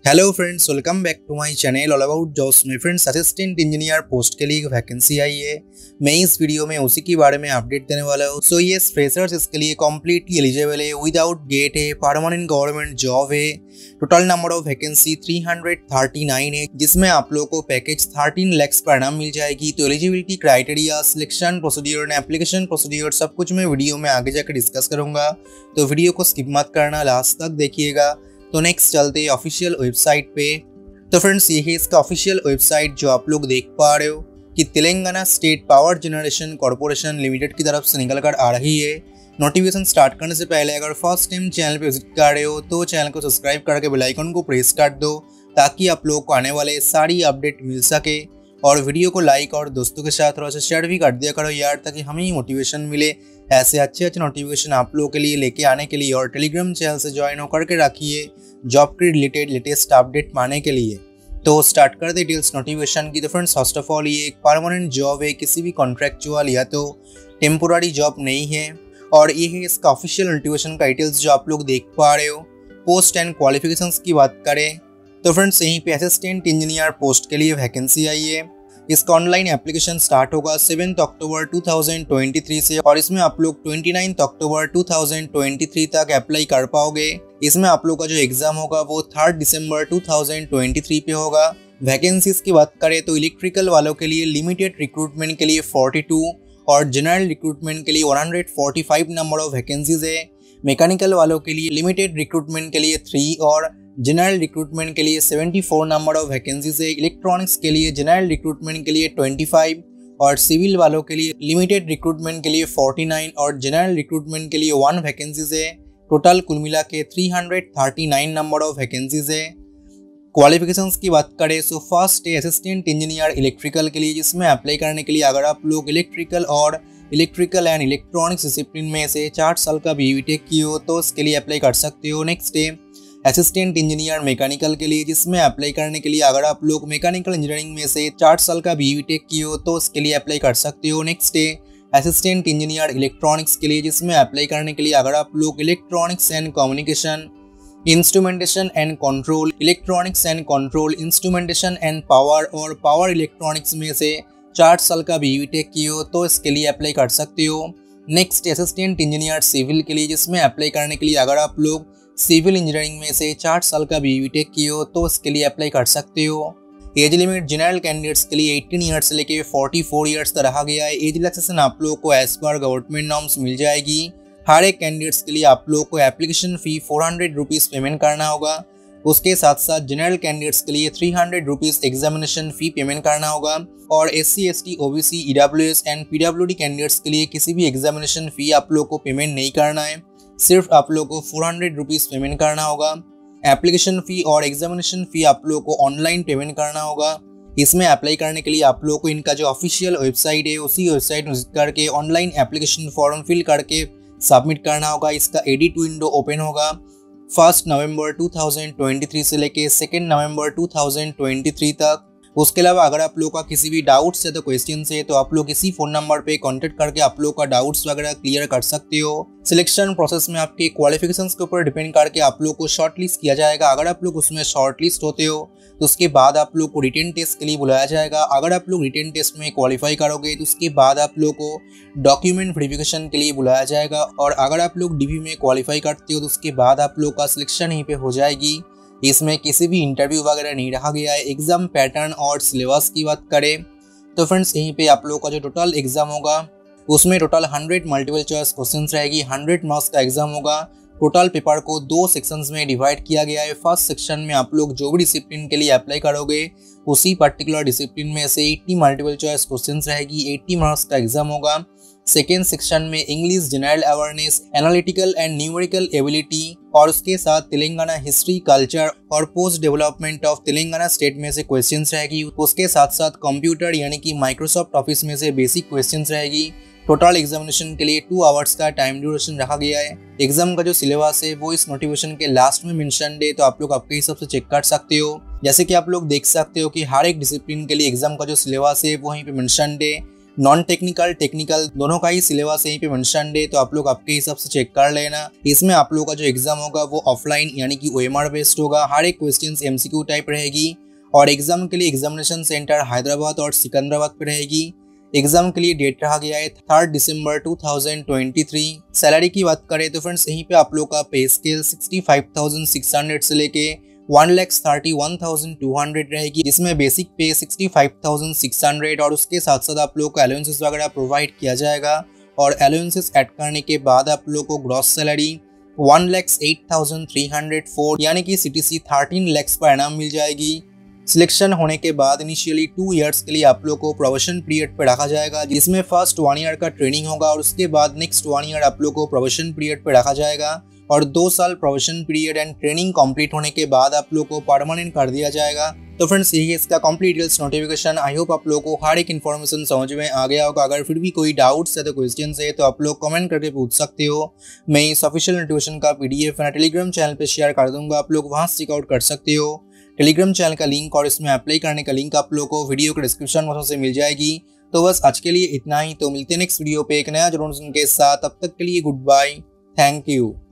Hello friends, welcome back to my channel all about jobs में। Friends, assistant engineer post के लिए एक vacancy आई है। मैं इस वीडियो में उसी के बारे में अपडेट देने वाला हूँ। सो ये फ्रेशर्स इसके लिए कम्प्लीटली एलिजिबल है, विदाउट गेट है, परमानेंट गवर्नमेंट जॉब है। टोटल नंबर ऑफ वैकेंसी 339 है, जिसमें आप लोगों को पैकेज 13 lakhs पर नाम मिल जाएगी। तो eligibility criteria, selection procedure, application procedure सब कुछ मैं वीडियो में आगे जाकर डिस्कस करूंगा, तो वीडियो को स्किप मत करना, लास्ट तक देखिएगा। तो नेक्स्ट चलते हैं ऑफिशियल वेबसाइट पे। तो फ्रेंड्स, ये है इसका ऑफिशियल वेबसाइट जो आप लोग देख पा रहे हो कि Telangana state power generation corporation limited की तरफ से निकल कर आ रही है। नोटिफिकेशन स्टार्ट करने से पहले अगर फर्स्ट टाइम चैनल पे विजिट कर रहे हो तो चैनल को सब्सक्राइब करके बेल आइकन को प्रेस कर दो, ताकि आप लोगों को आने वाले सारी अपडेट मिल सके। और वीडियो को लाइक और दोस्तों के साथ थोड़ा सा शेयर भी कर दिया करो यार, ताकि हमें ही मोटिवेशन मिले ऐसे अच्छे नोटिफिकेशन आप लोगों के लिए लेके आने के लिए। और टेलीग्राम चैनल से ज्वाइन होकर के रखिए जॉब के रिलेटेड लेटेस्ट अपडेट पाने के लिए। तो स्टार्ट कर दे डिटेल्स नोटिफिकेशन की। तो फ्रेंड्स, फर्स्ट ऑफ ऑल ये एक परमानेंट जॉब है, किसी भी कॉन्ट्रैक्चुअल या तो टेम्पोररी जॉब नहीं है। और ये है इसका ऑफिशियल नोटिफिकेशन का डिटेल्स जो आप लोग देख पा रहे हो। पोस्ट एंड क्वालिफिकेशंस की बात करें तो फ्रेंड्स, यहीं पे असिस्टेंट इंजीनियर पोस्ट के लिए वैकेंसी आई है। इसका ऑनलाइन एप्लीकेशन स्टार्ट होगा 7 अक्टूबर 2023 से, और इसमें आप लोग 29 अक्टूबर 2023 तक अप्लाई कर पाओगे। इसमें आप लोग का जो एग्जाम होगा वो 3 दिसंबर 2023 पे होगा। वैकेंसीज की बात करें तो इलेक्ट्रिकल वालों के लिए लिमिटेड रिक्रूटमेंट के लिए 42 और जनरल रिक्रूटमेंट के लिए 145 नंबर ऑफ वैकेंसीज है। मैकेनिकल वालों के लिए लिमिटेड रिक्रूटमेंट के लिए 3 और जनरल रिक्रूटमेंट के लिए 74 नंबर ऑफ वैकेंसीज है। इलेक्ट्रॉनिक्स के लिए जनरल रिक्रूटमेंट के लिए 25 और सिविल वालों के लिए लिमिटेड रिक्रूटमेंट के लिए 49 और जनरल रिक्रूटमेंट के लिए 1 वैकेंसीज है। टोटल कुल मिला के 339 नंबर ऑफ वैकेंसीज है। क्वालिफिकेशंस की बात करें तो फर्स्ट है असिस्टेंट इंजीनियर इलेक्ट्रिकल के लिए, जिसमें अप्लाई करने के लिए अगर आप लोग इलेक्ट्रिकल एंड इलेक्ट्रॉनिक्स डिसिप्लिन में से 4 साल का बीटेक किए हो तो उसके लिए अप्लाई कर सकते हो। नेक्स्ट है असिस्टेंट इंजीनियर मैकेनिकल के लिए, जिसमें अप्लाई करने के लिए अगर आप लोग मैकेनिकल इंजीनियरिंग में से 4 साल का बीटेक किए हो तो उसके लिए अप्लाई कर सकते हो। नेक्स्ट है असिस्टेंट इंजीनियर इलेक्ट्रॉनिक्स के लिए, जिसमें अप्लाई करने के लिए अगर आप लोग electronics and communication, instrumentation and control, electronics and control, instrumentation and power और पावर इलेक्ट्रॉनिक्स में से 4 साल का बीटेक किए हो तो इसके लिए अप्लाई कर सकते हो। नेक्स्ट असिस्टेंट इंजीनियर सिविल के लिए, जिसमें अप्लाई करने के लिए अगर आप लोग सिविल इंजीनियरिंग में से 4 साल का बीटेक किए हो तो इसके लिए अप्लाई कर सकते हो। एज लिमिट जनरल कैंडिडेट्स के लिए 18 ईयर्स से लेके 44 ईयर्स तक रखा गया है। एज रिलैक्सेशन आप लोगों को एज पर गवर्नमेंट नॉर्म्स मिल जाएगी। हर एक कैंडिडेट्स के लिए आप लोगों को एप्लीकेशन फी 400 रुपीज़ पेमेंट करना होगा। उसके साथ साथ जनरल कैंडिडेट्स के लिए 300 रुपीज़ एग्जामिनेशन फी पेमेंट करना होगा। और SC, ST, OBC, EWS and PWD candidates के लिए किसी भी एग्जामिनेशन फी आप लोगों को पेमेंट नहीं करना है, सिर्फ आप लोगों को 400 रुपीज़ पेमेंट करना होगा। एप्लीकेशन फ़ी और एग्जामिनेशन फ़ी आप लोगों को ऑनलाइन पेमेंट करना होगा। इसमें अप्लाई करने के लिए आप लोगों को इनका जो ऑफिशियल वेबसाइट है उसी वेबसाइट में विजिट करके ऑनलाइन एप्लीकेशन फॉर्म फिल करके सबमिट करना होगा। इसका एडिट विंडो ओपन होगा 1 नवंबर 2023 से लेके 2 नवंबर 2023 तक। उसके अलावा अगर आप लोगों का किसी भी डाउट्स है तो क्वेश्चन है तो आप लोग इसी फोन नंबर पे कांटेक्ट करके आप लोगों का डाउट्स वगैरह क्लियर कर सकते हो। सिलेक्शन प्रोसेस में आपके क्वालिफिकेशंस के ऊपर डिपेंड करके आप लोग को शॉर्टलिस्ट किया जाएगा। अगर आप लोग उसमें शॉर्टलिस्ट होते हो तो उसके बाद आप लोग को रिटन टेस्ट के लिए बुलाया जाएगा। अगर आप लोग रिटन टेस्ट में क्वालिफाई करोगे तो उसके बाद आप लोग को डॉक्यूमेंट वेरिफिकेशन के लिए बुलाया जाएगा। और अगर आप लोग DV में क्वालिफाई करते हो तो उसके बाद आप लोग का सिलेक्शन यहीं पे हो जाएगी। इसमें किसी भी इंटरव्यू वगैरह नहीं रखा गया है। एग्जाम पैटर्न और सिलेबस की बात करें तो फ्रेंड्स, यहीं पे आप लोगों का जो टोटल एग्जाम होगा उसमें टोटल 100 मल्टीपल चॉइस क्वेश्चंस रहेगी। 100 मार्क्स का एग्जाम होगा। टोटल पेपर को 2 सेक्शंस में डिवाइड किया गया है। फर्स्ट सेक्शन में आप लोग जो भी डिसिप्लिन के लिए अप्लाई करोगे उसी पर्टिकुलर डिसिप्लिन में से 80 मल्टीपल चॉइस क्वेश्चंस रहेगी। 80 मार्क्स का एग्जाम होगा। सेकेंड सेक्शन में English general awareness, analytical and numerical ability और उसके साथ तेलंगाना हिस्ट्री, कल्चर और post development of Telangana state में से क्वेश्चंस रहेगी। उसके साथ साथ कंप्यूटर यानी कि माइक्रोसॉफ्ट ऑफिस में से बेसिक क्वेश्चंस रहेगी। टोटल एग्जामिनेशन के लिए 2 आवर्स का टाइम ड्यूरेशन रखा गया है। एग्जाम का जो सिलेबस है वो इस नोटिफिकेशन के लास्ट में मेंशन है, तो आप लोग आपके हिसाब से चेक कर सकते हो। जैसे कि आप लोग देख सकते हो कि हर एक डिसिप्लिन के लिए एग्जाम का जो सिलेबस है वो वहीं पे मेंशन है। नॉन टेक्निकल टेक्निकल दोनों का ही सिलेबस यहीं पे मेंशन्ड है, तो आप लोग आपके हिसाब से चेक कर लेना। इसमें आप लोगों का जो एग्जाम होगा वो ऑफलाइन यानी कि OMR बेस्ड होगा। हर एक क्वेश्चन MCQ टाइप रहेगी और एग्जाम के लिए एग्जामिनेशन सेंटर हैदराबाद और सिकंदराबाद पे रहेगी। एग्जाम के लिए डेट रहा गया है 3 दिसंबर 2023। सैलरी की बात करें तो फ्रेंड्स यहीं पे आप लोग का पे स्केल 65,600 से लेके 1,31,200 रहेगी, जिसमें बेसिक पे 65,600 और उसके साथ साथ आप लोग को अलाउंसेस वगैरह प्रोवाइड किया जाएगा। और अलाउंसेस ऐड करने के बाद आप लोग को ग्रॉस सैलरी 1,08,304 यानी कि CTC 13 लाख पर एनम मिल जाएगी। सिलेक्शन होने के बाद इनिशियली 2 इयर्स के लिए आप लोग को प्रोबेशन पीरियड पे रखा जाएगा, जिसमें फर्स्ट 1 ईयर का ट्रेनिंग होगा और उसके बाद नेक्स्ट 1 ईयर आप लोग को प्रोबेशन पीरियड पे रखा जाएगा और 2 साल probation period and training complete होने के बाद आप लोग को परमानेंट कर दिया जाएगा। तो फ्रेंड्स यही है इसका complete details notification. I hope आप लोगों को हर एक इन्फॉर्मेशन समझ में आ गया होगा। अगर फिर भी कोई डाउट्स है तो क्वेश्चन है तो आप लोग कमेंट करके पूछ सकते हो। मैं इस ऑफिशियल नोटिफिकेशन का PDF मैं टेलीग्राम चैनल पे शेयर कर दूंगा, आप लोग वहां से चेकआउट कर सकते हो। टेलीग्राम चैनल का लिंक और इसमें अप्लाई करने का लिंक आप लोगों को वीडियो के डिस्क्रिप्शन बॉक्स से मिल जाएगी। तो बस आज के लिए इतना ही, तो मिलते हैं नेक्स्ट वीडियो पे एक नया जरूर के साथ। तब तक के लिए गुड बाय, थैंक यू।